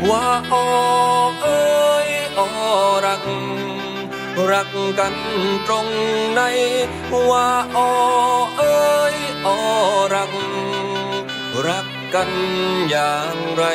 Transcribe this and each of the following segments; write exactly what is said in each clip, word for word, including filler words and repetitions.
ว่าอ้อเอ้ยอ้อรักรักกันตรงไหนว่าอ้อเอ้ยอ้อรักรักกันอย่างไร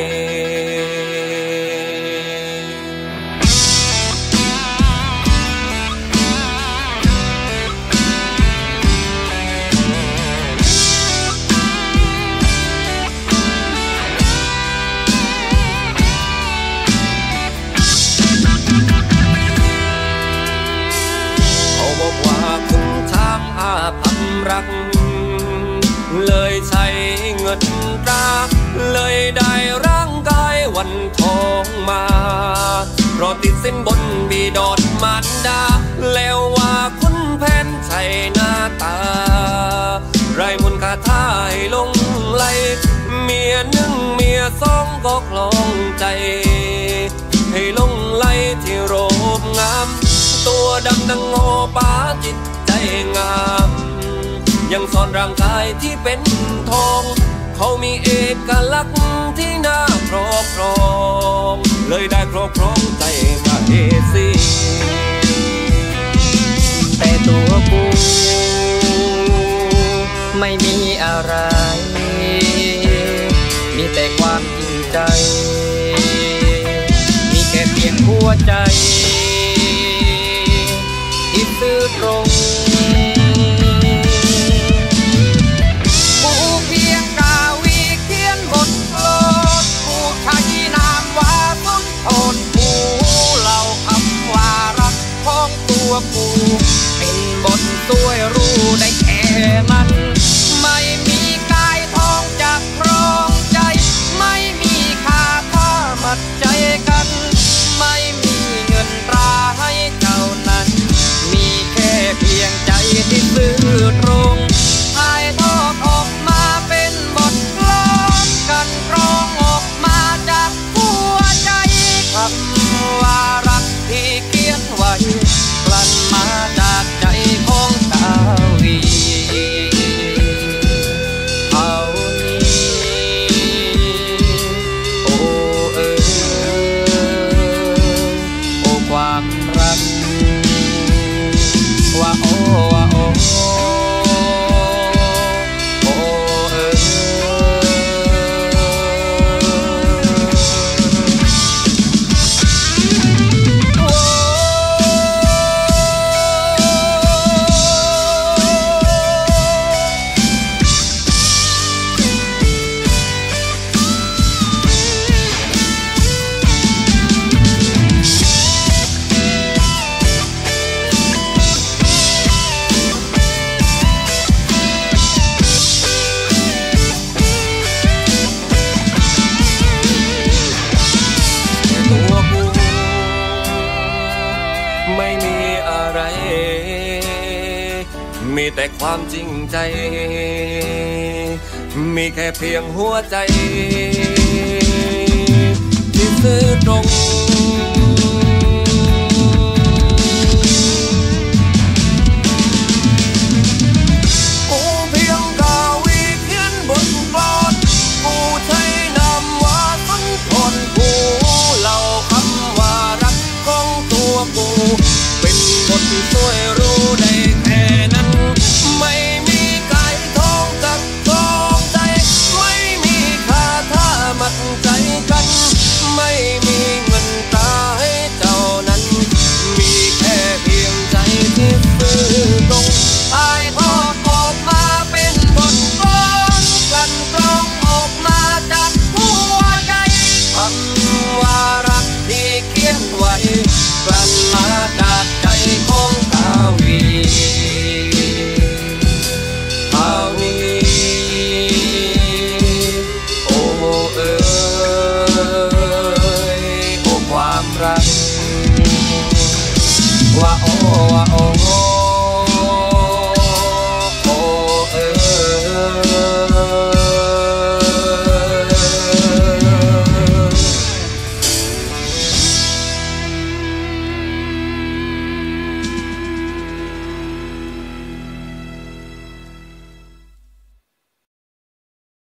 รักเลยใช้เงินตราเลยได้ร่างกายวันทองมาเพราะติดสินบนบีดอนมารดาแล้วว่าคุณแผนใช่หน้าตาไรมุนคาท่ายลงไหลเมียหนึ่งเมียสองก็คลองใจให้ลงไหลที่โรบงามตัวดำดังงอป้าจิตใจงามยังซ่อนร่างกายที่เป็นทองเขามีเอกลักษณ์ที่น่าครอบครองเลยได้ครอบครองใจมาเอซีแต่ตัวกูไม่มีอะไรมีแต่ความจริงใจมีแค่เพียงหัวใจที่ซื่อตรงกูเป็นบทตัวยรู้ได้แค่มันไม่มีกายทองจากครองใจไม่มีค่าถ้ามัดใจกันไม่มีเงินตราให้เจ้านั้นมีแค่เพียงใจที่ซื่อตรงถ่ายทอดออกมาเป็นบทกลอนกันร้องออกมาจากหัวใจคำว่ารักที่เขียนไว้กลั่นมาจากใจของสาวีเอานี้โอ้เออโอ้ความรักว่าโอ้ว่าโอ้โอ้เออไม่มีอะไรมีแต่ความจริงใจมีแค่เพียงหัวใจที่ซื่อตรง